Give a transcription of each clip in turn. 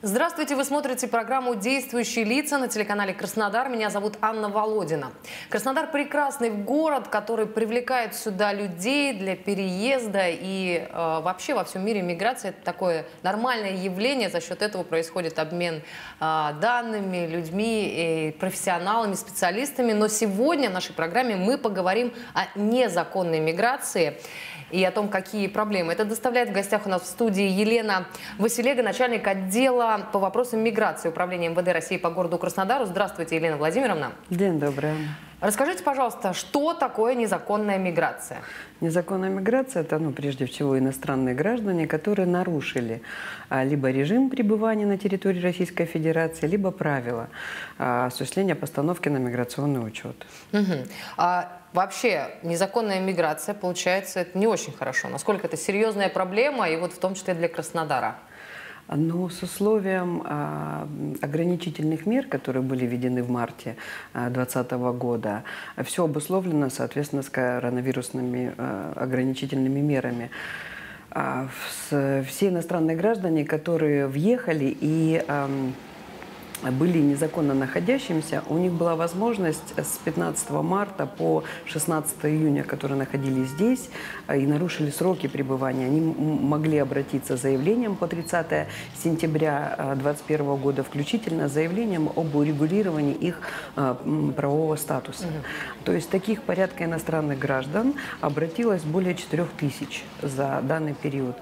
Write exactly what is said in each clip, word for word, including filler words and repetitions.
Здравствуйте, вы смотрите программу «Действующие лица» на телеканале «Краснодар». Меня зовут Анна Володина. Краснодар – прекрасный город, который привлекает сюда людей для переезда. И э, вообще во всем мире миграция – это такое нормальное явление. За счет этого происходит обмен э, данными, людьми, и профессионалами, специалистами. Но сегодня в нашей программе мы поговорим о незаконной миграции и о том, какие проблемы это доставляет. В гостях у нас в студии Елена Василега, начальник отдела по вопросам миграции Управления эм вэ дэ России по городу Краснодару. Здравствуйте, Елена Владимировна. День добрый. Расскажите, пожалуйста, что такое незаконная миграция? Незаконная миграция – это, ну, прежде всего, иностранные граждане, которые нарушили а, либо режим пребывания на территории Российской Федерации, либо правила а, осуществления постановки на миграционный учет. Угу. А вообще незаконная миграция, получается, это не очень хорошо. Насколько это серьезная проблема, и вот в том числе для Краснодара? Но с условием а, ограничительных мер, которые были введены в марте две тысячи двадцатого года, все обусловлено, соответственно, с коронавирусными а, ограничительными мерами. А, с, все иностранные граждане, которые въехали и а, были незаконно находящимися, у них была возможность с пятнадцатого марта по шестнадцатое июня, которые находились здесь и нарушили сроки пребывания, они могли обратиться с заявлением по тридцатое сентября две тысячи двадцать первого года, включительно с заявлением об урегулировании их правового статуса. Угу. То есть таких порядка иностранных граждан обратилось более четырёх тысяч за данный период.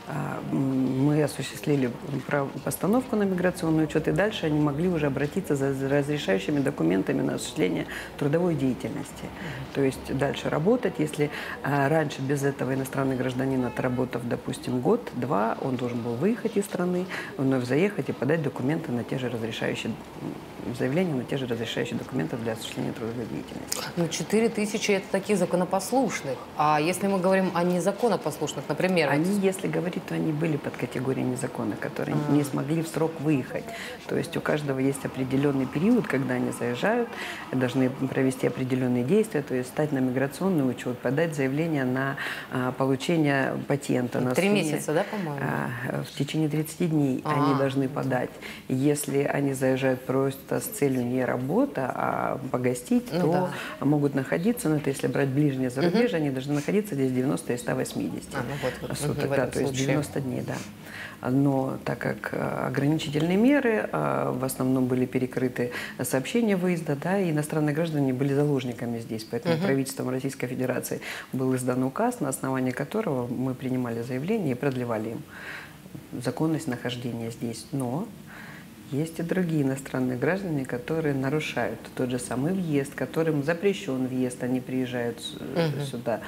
Мы осуществили постановку на миграционный учет, и дальше они могли уже обратиться за разрешающими документами на осуществление трудовой деятельности. То есть дальше работать. Если раньше без этого иностранный гражданин, отработав, допустим, год-два, он должен был выехать из страны, вновь заехать и подать документы на те же разрешающие, заявления на те же разрешающие документы для осуществления трудовой деятельности. Ну, четыре тысячи – это таких законопослушных. А если мы говорим о незаконопослушных, например… Они, если говорить, то они были под категорией незаконных, которые а -а -а. не смогли в срок выехать. То есть у каждого есть определенный период, когда они заезжают, должны провести определенные действия, то есть стать на миграционный учет, подать заявление на а, получение патента. Три месяца, да, по-моему? А, в течение тридцати дней а -а -а. они должны подать. Если они заезжают просто с целью не работа, а погостить, ну, то да. могут находиться, ну, это если брать ближнее зарубежье, угу. они должны находиться здесь девяносто и ста восьмидесяти а, ну, вот, вот, суток, да, то есть девяносто дней, да. Но так как ограничительные меры в основном были перекрыты сообщения выезда, да, и иностранные граждане были заложниками здесь, поэтому угу. правительством Российской Федерации был издан указ, на основании которого мы принимали заявление и продлевали им законность нахождения здесь. Но есть и другие иностранные граждане, которые нарушают тот же самый въезд, которым запрещен въезд, они приезжают угу. сюда.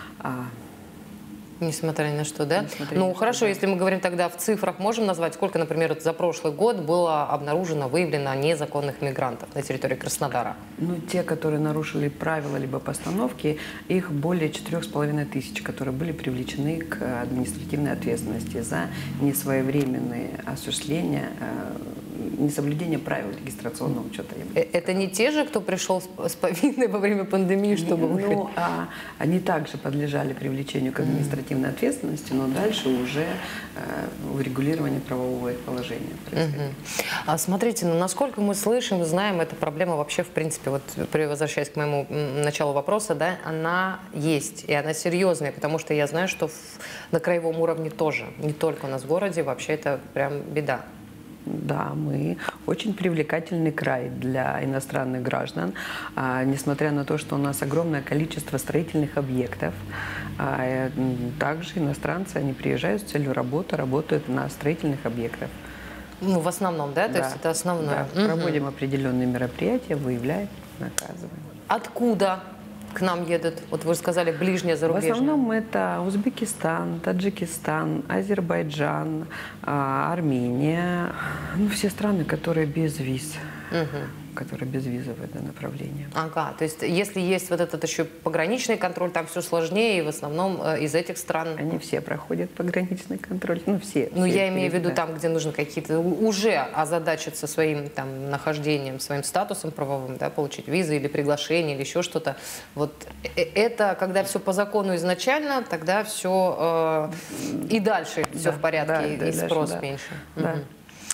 Несмотря ни на что, да? Несмотря ну, на хорошо, что, да. если мы говорим тогда в цифрах, можем назвать, сколько, например, за прошлый год было обнаружено, выявлено незаконных мигрантов на территории Краснодара? Ну, те, которые нарушили правила либо постановки, их более четырёх с половиной тысяч, которые были привлечены к административной ответственности за несвоевременное осуществление, несоблюдение правил регистрационного учета. Это не те же, кто пришел с повинной во время пандемии, чтобы выехать? Ну, а, они также подлежали привлечению к административной ответственности, но дальше уже э, урегулирование правового их положения происходит. Угу. А смотрите, ну, насколько мы слышим, знаем, эта проблема вообще, в принципе, вот возвращаясь к моему началу вопроса, да, она есть, и она серьезная, потому что я знаю, что в, на краевом уровне тоже, не только у нас в городе, вообще это прям беда. Да, мы очень привлекательный край для иностранных граждан, а, несмотря на то, что у нас огромное количество строительных объектов. А, также иностранцы, они приезжают с целью работы, работают на строительных объектах. Ну, в основном, да? То да. есть это основное? Да. Угу. Проводим определенные мероприятия, выявляем, наказываем. Откуда к нам едут? Вот вы сказали, ближнее зарубежье. В основном это Узбекистан, Таджикистан, Азербайджан, Армения. Ну, все страны, которые без виз. Угу. которые безвизовые, да, направления. Ага, то есть если есть вот этот еще пограничный контроль, там все сложнее, и в основном э, из этих стран… Они все проходят пограничный контроль, ну все. Ну все я имею в виду да. там, где нужно какие-то уже озадачиться своим там нахождением, своим статусом правовым, да, получить визы или приглашение, или еще что-то. Вот это, когда все по закону изначально, тогда все э, и дальше все да, в порядке, да, и, да, и спрос дальше, меньше. Да. Угу.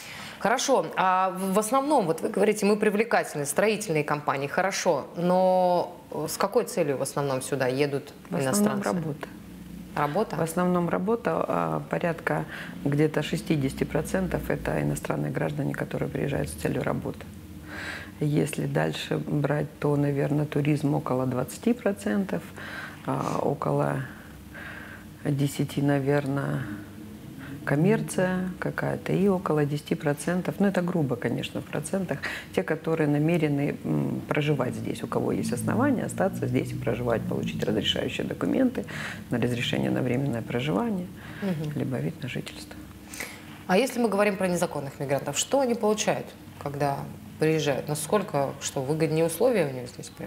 Хорошо. А в основном, вот вы говорите, мы привлекательны, строительные компании, хорошо. Но с какой целью в основном сюда едут иностранцы? В основном работа. Работа? В основном работа. Порядка где-то шестьдесят процентов это иностранные граждане, которые приезжают с целью работы. Если дальше брать, то, наверное, туризм около двадцати процентов, около десяти, наверное, коммерция какая-то, и около десяти процентов, ну это грубо, конечно, в процентах, те, которые намерены проживать здесь, у кого есть основания остаться здесь и проживать, получить разрешающие документы на разрешение на временное проживание, угу. либо вид на жительство. А если мы говорим про незаконных мигрантов, что они получают, когда приезжают? Насколько, что, выгоднее условия у них здесь прям?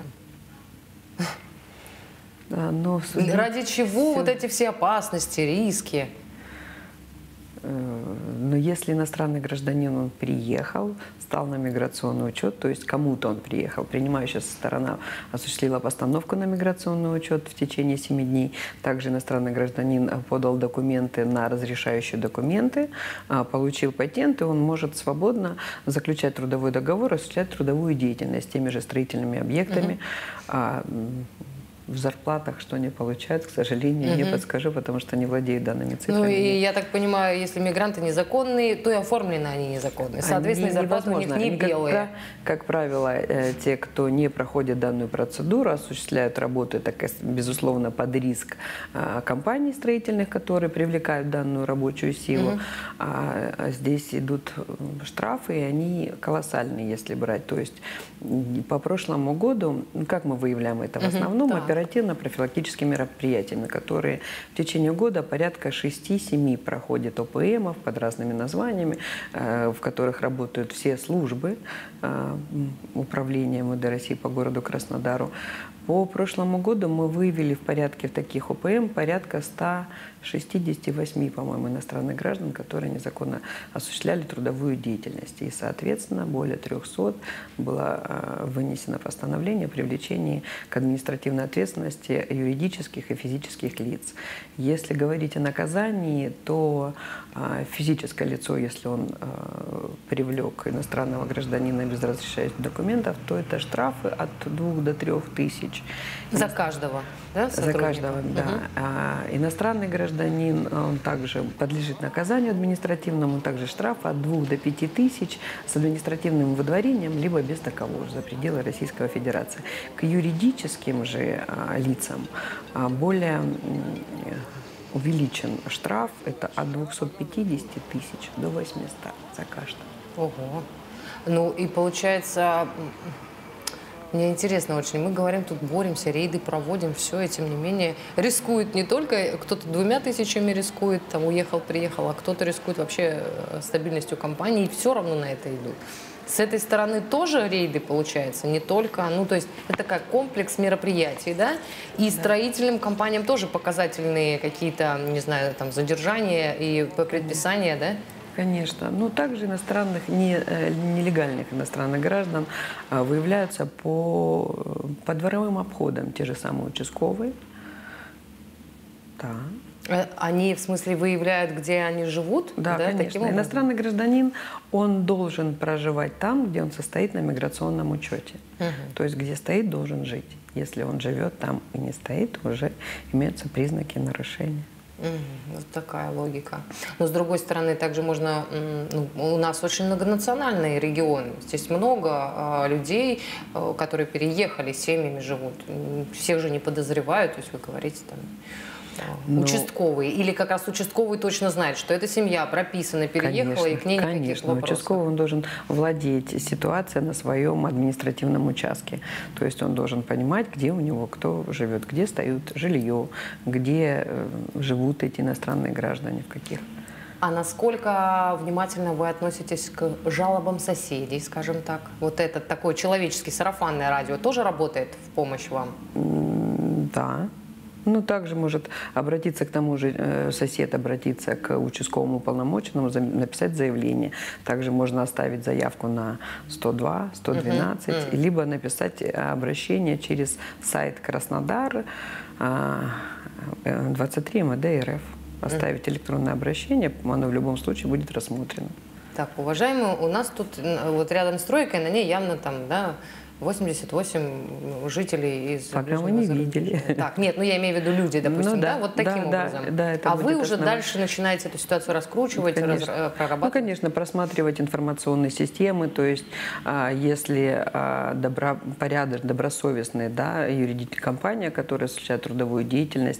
Да, но ради чего все... вот эти все опасности, риски? Но если иностранный гражданин, он приехал, стал на миграционный учет, то есть кому-то он приехал, принимающая сторона осуществила постановку на миграционный учет в течение семи дней, также иностранный гражданин подал документы на разрешающие документы, получил патент, и он может свободно заключать трудовой договор, осуществлять трудовую деятельность с теми же строительными объектами. Угу. В зарплатах что они получают, к сожалению, угу. не подскажу, потому что не владею данными цифрами. Ну и я так понимаю, если мигранты незаконные, то и оформлены они незаконные. Соответственно, зарплаты у них не они, белые. Как, как правило, те, кто не проходит данную процедуру, осуществляют работу, это, безусловно, под риск компаний строительных, которые привлекают данную рабочую силу. Угу. А здесь идут штрафы, и они колоссальные, если брать. То есть по прошлому году, как мы выявляем это? В основном угу. оперативно-профилактические мероприятия, на которые в течение года порядка шести-семи проходит о пэ эмов под разными названиями, в которых работают все службы управления эм вэ дэ России по городу Краснодару. По прошлому году мы выявили в порядке в таких о пэ эм порядка ста шестидесяти восьми, по-моему, иностранных граждан, которые незаконно осуществляли трудовую деятельность. И, соответственно, более трёхсот было вынесено постановление о привлечении к административной ответственности юридических и физических лиц. Если говорить о наказании, то физическое лицо, если он привлек иностранного гражданина без разрешающих документов, то это штрафы от двух до трех тысяч. За каждого, да? За каждого, да. Угу. А иностранный гражданин, он также подлежит наказанию административному, также штраф от двух до пяти тысяч с административным выдворением, либо без такового за пределы Российской Федерации. К юридическим же а, лицам а, более увеличен штраф, это от двухсот пятидесяти тысяч до восьмисот за каждого. Ого. Ну и получается... Мне интересно очень. Мы говорим, тут боремся, рейды проводим, все, и тем не менее рискует не только, кто-то двумя тысячами рискует, там уехал, приехал, а кто-то рискует вообще стабильностью компании, и все равно на это идут. С этой стороны тоже рейды, получается, не только, ну, то есть это как комплекс мероприятий, да, и строительным компаниям тоже показательные какие-то, не знаю, там, задержания и предписания, да? Конечно. Ну, также иностранных, не, нелегальных иностранных граждан выявляются по, по дворовым обходам, те же самые участковые. Да. Они, в смысле, выявляют, где они живут? Да, да, конечно. Иностранный гражданин, он должен проживать там, где он состоит на миграционном учете. Угу. То есть, где стоит, должен жить. Если он живет там и не стоит, уже имеются признаки нарушения. Угу, вот такая логика. Но с другой стороны, также можно, ну, у нас очень многонациональный регион. Здесь много а, людей, а, которые переехали, семьями живут. Всех же не подозревают, то есть вы говорите там Но... участковый. Или как раз участковый точно знает, что эта семья прописана, переехала, конечно, и к ней никаких конечно. вопросов. Участковый, он должен владеть ситуацией на своем административном участке. То есть он должен понимать, где у него кто живет, где стоит жилье, где э, живут эти иностранные граждане, в каких. А насколько внимательно вы относитесь к жалобам соседей, скажем так? Вот этот такой человеческий сарафанное радио тоже работает в помощь вам? Да. Ну, также может обратиться к тому же, э, сосед обратиться к участковому уполномоченному, за, написать заявление. Также можно оставить заявку на сто два, сто двенадцать, uh-huh. uh-huh. либо написать обращение через сайт Краснодар двадцать три эм вэ дэ эр эф. Оставить uh-huh. электронное обращение, оно в любом случае будет рассмотрено. Так, уважаемые, у нас тут вот рядом с стройкой, на ней явно там, да, восемьдесят восемь жителей из Пока мы не видели. Так, нет, ну я имею в виду люди, допустим, ну, да, да, вот таким да, образом. Да, да, это а вы уже основной. дальше начинаете эту ситуацию раскручивать, раз, прорабатывать? Ну, конечно, просматривать информационные системы, то есть если добропорядочная, добросовестная, да, юридическая компания, которая осуществляет трудовую деятельность,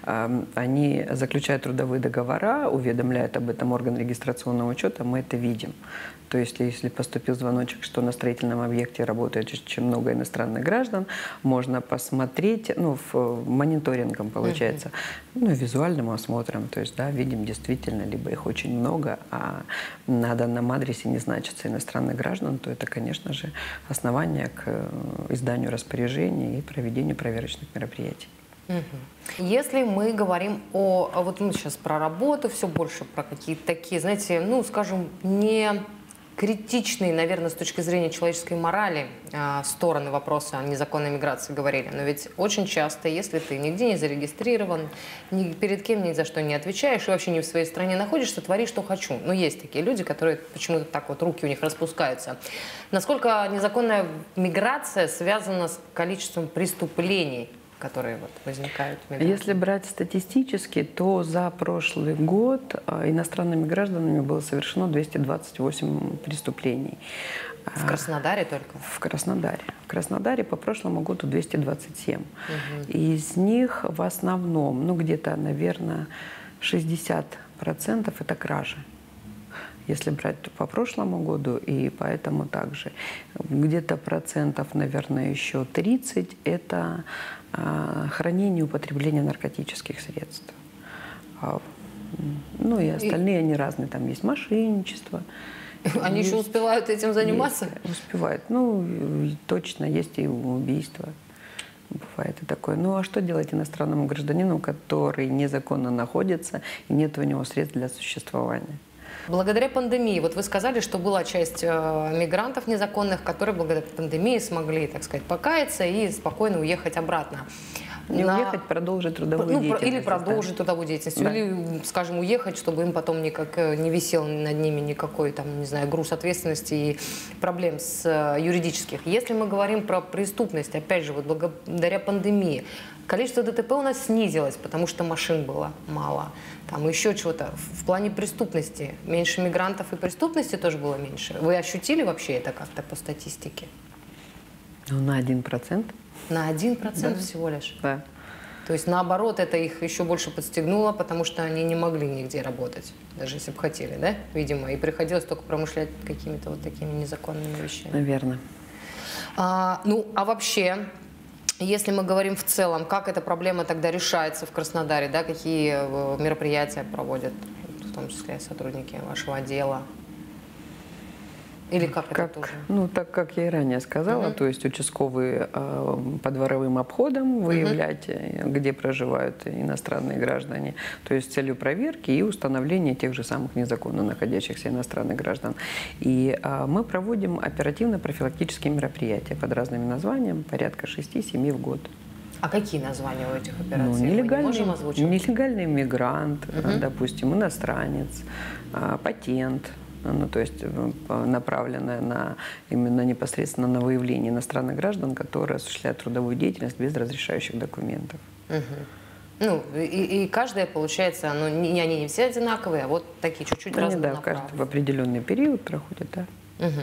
они заключают трудовые договора, уведомляют об этом орган регистрационного учета, мы это видим. То есть, если поступил звоночек, что на строительном объекте работает очень много иностранных граждан, можно посмотреть, ну, в, мониторингом получается, uh-huh. ну, визуальным осмотром, то есть, да, видим действительно, либо их очень много, а на данном адресе не значится иностранных граждан, то это, конечно же, основание к изданию распоряжений и проведению проверочных мероприятий. Если мы говорим о, вот мы сейчас про работу, все больше про какие-то такие, знаете, ну, скажем, не критичные, наверное, с точки зрения человеческой морали стороны вопроса о незаконной миграции говорили. Но ведь очень часто, если ты нигде не зарегистрирован, ни перед кем ни за что не отвечаешь и вообще не в своей стране находишься, твори, что хочу. Но есть такие люди, которые почему-то так вот руки у них распускаются. Насколько незаконная миграция связана с количеством преступлений, которые вот возникают? Если брать статистически, то за прошлый год иностранными гражданами было совершено двести двадцать восемь преступлений. В Краснодаре только? В Краснодаре. В Краснодаре по прошлому году двести двадцать семь. Угу. Из них в основном, ну где-то, наверное, шестьдесят процентов это кражи. Если брать по прошлому году, и поэтому также. Где-то процентов, наверное, еще тридцать – это а, хранение и употребление наркотических средств. А, ну и остальные, и... они разные. Там есть мошенничество. Они есть, еще успевают этим заниматься? Есть, успевают. Ну, точно, есть и убийства. Бывает и такое. Ну а что делать иностранному гражданину, который незаконно находится, и нет у него средств для существования? Благодаря пандемии, вот вы сказали, что была часть э, мигрантов незаконных, которые благодаря пандемии смогли, так сказать, покаяться и спокойно уехать обратно. Не На... уехать, продолжить трудовую ну, деятельность. Или продолжить да. трудовую деятельность. Да. Или, скажем, уехать, чтобы им потом никак не висел над ними никакой, там, не знаю, груз ответственности и проблем с э, юридических. Если мы говорим про преступность, опять же, вот благодаря пандемии, количество ДТП у нас снизилось, потому что машин было мало. Там еще чего-то. В плане преступности меньше мигрантов и преступности тоже было меньше. Вы ощутили вообще это как-то по статистике? Ну, на один процент. На один процент да. всего лишь? Да. То есть, наоборот, это их еще больше подстегнуло, потому что они не могли нигде работать, даже если бы хотели, да, видимо, и приходилось только промышлять какими-то вот такими незаконными вещами. Наверное. А, ну, а вообще... Если мы говорим в целом, как эта проблема тогда решается в Краснодаре, да, какие мероприятия проводят, в том числе сотрудники вашего отдела? Или как, как это тоже? Ну, так как я и ранее сказала, uh-huh. то есть участковые э, по дворовым обходам выявлять, uh-huh. где проживают иностранные граждане, то есть с целью проверки и установления тех же самых незаконно находящихся иностранных граждан. И э, мы проводим оперативно-профилактические мероприятия под разными названиями, порядка шести-семи в год. А какие названия у этих операций? Ну, нелегальный, Мы не нелегальный мигрант, uh-huh. допустим, иностранец, э, патент. Ну, то есть направленная на, именно непосредственно на выявление иностранных граждан, которые осуществляют трудовую деятельность без разрешающих документов. Угу. Ну, и, и каждая, получается, ну, не, они не все одинаковые, а вот такие чуть-чуть они, разные да, направленные. каждый в определенный период проходит, да. Угу.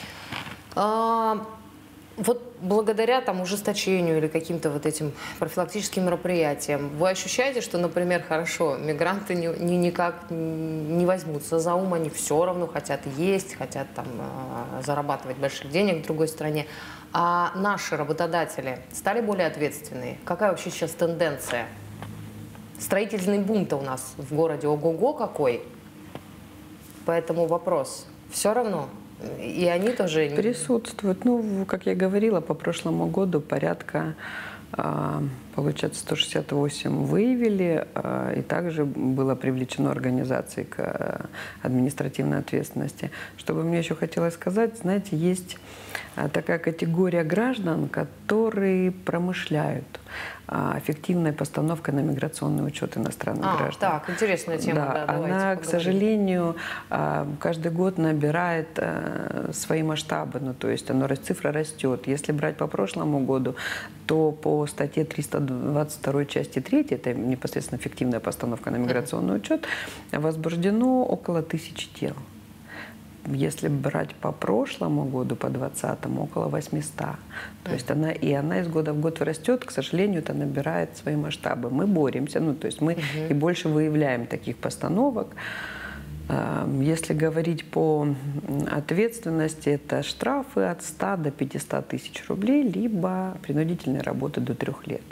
А, вот благодаря там ужесточению или каким-то вот этим профилактическим мероприятиям, вы ощущаете, что, например, хорошо, мигранты ни, ни, никак не возьмутся за ум, они все равно хотят есть, хотят там зарабатывать больших денег в другой стране, а наши работодатели стали более ответственные? Какая вообще сейчас тенденция? Строительный бум-то у нас в городе ого-го какой, поэтому вопрос, все равно? И они тоже... Присутствуют. Ну, как я говорила, по прошлому году порядка, получается, сто шестьдесят восемь выявили, и также было привлечено организацией к административной ответственности. Что бы мне еще хотелось сказать, знаете, есть такая категория граждан, которые промышляют. фиктивная постановка на миграционный учет иностранных а, граждан. Так, интересная тема. Да, Да, она, к сожалению, каждый год набирает свои масштабы, ну, то есть оно, цифра растет. Если брать по прошлому году, то по статье триста двадцать второй части третьей, это непосредственно фиктивная постановка на миграционный учет, возбуждено около тысячи дел. Если брать по прошлому году, по двадцатому, около восьмисот. То есть она, и она из года в год растет, к сожалению, это набирает свои масштабы. Мы боремся, ну, то есть мы uh-huh. и больше выявляем таких постановок. Если говорить по ответственности, это штрафы от ста до пятисот тысяч рублей, либо принудительная работа до трех лет.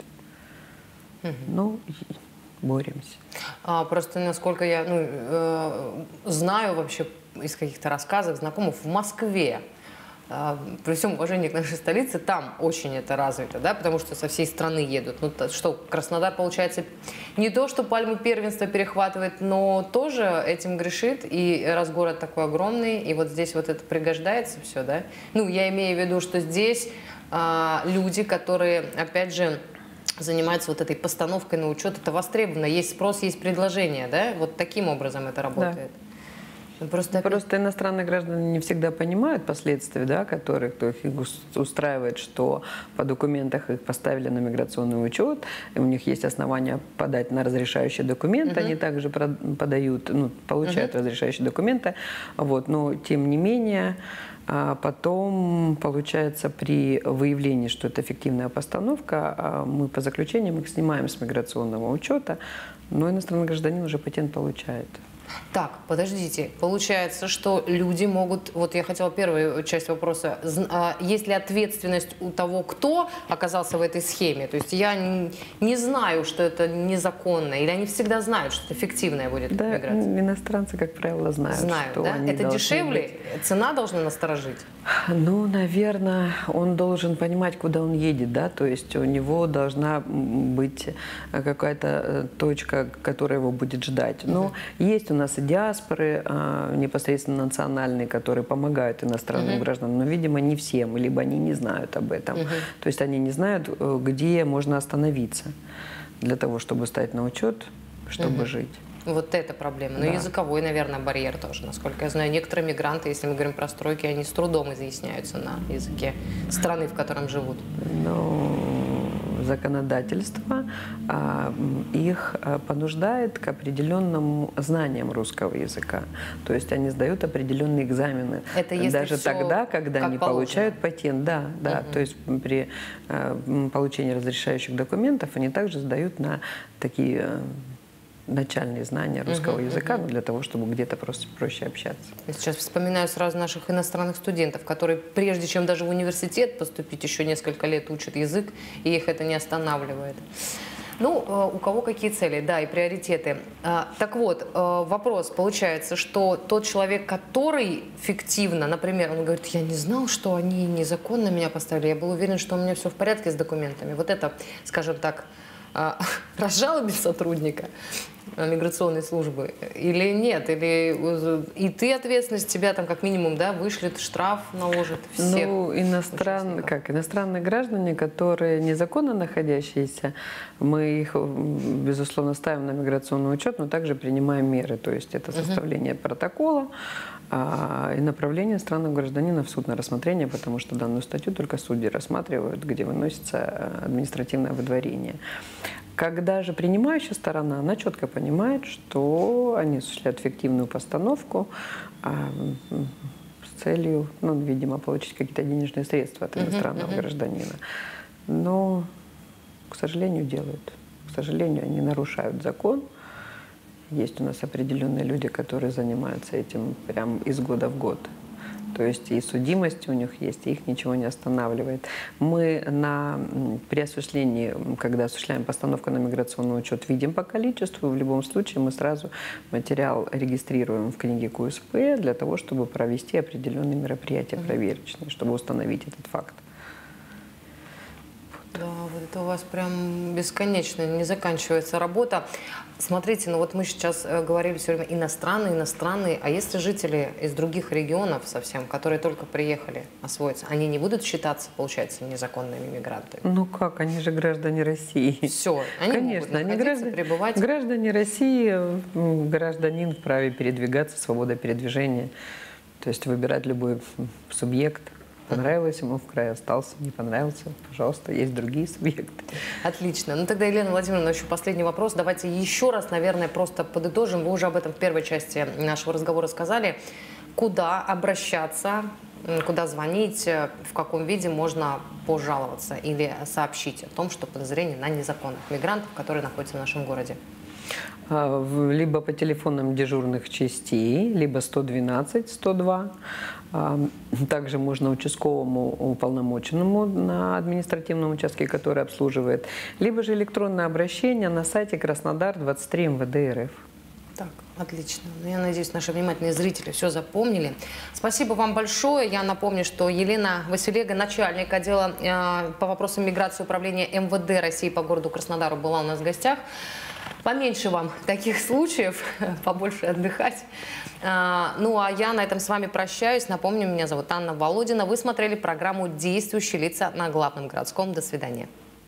Uh-huh. Ну, боремся. А, просто насколько я ну, э, знаю вообще из каких-то рассказов знакомых, в Москве, э, при всем уважении к нашей столице, там очень это развито, да, потому что со всей страны едут. Ну, то, что Краснодар, получается, не то, что пальму первенства перехватывает, но тоже этим грешит, и раз город такой огромный, и вот здесь вот это пригождается все, да. Ну, я имею в виду, что здесь э, люди, которые, опять же, занимаются вот этой постановкой на учет, это востребовано, есть спрос, есть предложение, да, вот таким образом это работает. Да. Просто, Просто иностранные граждане не всегда понимают последствия, да, которые кто их устраивает, что по документах их поставили на миграционный учет, и у них есть основания подать на разрешающие документы, uh-huh. они также подают, ну, получают uh-huh. разрешающие документы, вот, но тем не менее. А потом, получается, при выявлении, что это фиктивная постановка, мы по заключениям их снимаем с миграционного учета, но иностранный гражданин уже патент получает. Так, подождите. Получается, что люди могут... Вот я хотела первую часть вопроса. Есть ли ответственность у того, кто оказался в этой схеме? То есть я не, не знаю, что это незаконно, или они всегда знают, что это фиктивная будет да, миграция? Иностранцы, как правило, знают, знают, что да? они Это дешевле? быть. Цена должна насторожить? Ну, наверное, он должен понимать, куда он едет, да, то есть у него должна быть какая-то точка, которая его будет ждать. Но uh-huh. есть у нас и диаспоры а, непосредственно национальные, которые помогают иностранным uh-huh. гражданам, но, видимо, не всем, либо они не знают об этом. Uh-huh. То есть они не знают, где можно остановиться для того, чтобы стать на учет, чтобы uh-huh. жить. Вот это проблема. Ну, да. Языковой, наверное, барьер тоже. Насколько я знаю, некоторые мигранты, если мы говорим про стройки, они с трудом изъясняются на языке страны, в котором живут. Ну, законодательство а, их понуждает к определенным знаниям русского языка. То есть они сдают определенные экзамены. Это если даже тогда, когда они положено. Получают патент. Да, да. Угу. То есть при а, получении разрешающих документов они также сдают на такие... начальные знания русского uh-huh, языка, uh-huh. ну, для того, чтобы где-то просто проще общаться. Я сейчас вспоминаю сразу наших иностранных студентов, которые прежде чем даже в университет поступить, еще несколько лет учат язык, и их это не останавливает. Ну, у кого какие цели, да, и приоритеты. Так вот, вопрос получается, что тот человек, который фиктивно, например, он говорит, я не знал, что они незаконно меня поставили, я был уверен, что у меня все в порядке с документами. Вот это, скажем так, разжалобить сотрудника миграционной службы или нет? Или и ты ответственность, тебя там как минимум, да, вышлет, штраф наложит всех? Ну, иностран... как, иностранные граждане, которые незаконно находящиеся, мы их, безусловно, ставим на миграционный учет, но также принимаем меры. То есть это составление uh-huh. протокола а, и направление иностранного гражданина в суд на рассмотрение, потому что данную статью только судьи рассматривают, где выносится административное выдворение. Когда же принимающая сторона, она четко понимает, что они осуществляют фиктивную постановку а, с целью, ну, видимо, получить какие-то денежные средства от иностранного uh-huh, uh-huh. гражданина. Но, к сожалению, делают. К сожалению, они нарушают закон. Есть у нас определенные люди, которые занимаются этим прям из года в год. То есть и судимость у них есть, и их ничего не останавливает. Мы на, при осуществлении, когда осуществляем постановку на миграционный учет, видим по количеству. В любом случае мы сразу материал регистрируем в книге ку эс пэ для того, чтобы провести определенные мероприятия проверочные, чтобы установить этот факт. Да, вот это у вас прям бесконечно, не заканчивается работа. Смотрите, ну вот мы сейчас э, говорили все время иностранные, иностранные, а если жители из других регионов совсем, которые только приехали освоиться, они не будут считаться, получается, незаконными мигрантами? Ну как, они же граждане России. Все, они Конечно, могут они граждане, пребывать. Граждане России, гражданин вправе передвигаться, свобода передвижения, то есть выбирать любой субъект. Понравилось ему в крае, остался, не понравился, пожалуйста, есть другие субъекты. Отлично. Ну тогда, Елена Владимировна, еще последний вопрос. Давайте еще раз, наверное, просто подытожим. Вы уже об этом в первой части нашего разговора сказали. Куда обращаться, куда звонить, в каком виде можно пожаловаться или сообщить о том, что подозрение на незаконных мигрантов, которые находятся в нашем городе? Либо по телефонам дежурных частей, либо сто двенадцать сто два. Также можно участковому уполномоченному на административном участке, который обслуживает, либо же электронное обращение на сайте Краснодар двадцать три эм вэ дэ эр эф. Так, отлично. Ну, я надеюсь, наши внимательные зрители все запомнили. Спасибо вам большое. Я напомню, что Елена Василега, начальник отдела э, по вопросам миграции управления эм вэ дэ России по городу Краснодару, была у нас в гостях. Поменьше вам таких случаев, побольше отдыхать. А, ну, а я на этом с вами прощаюсь. Напомню, меня зовут Анна Володина. Вы смотрели программу «Действующие лица» на Главном городском. До свидания.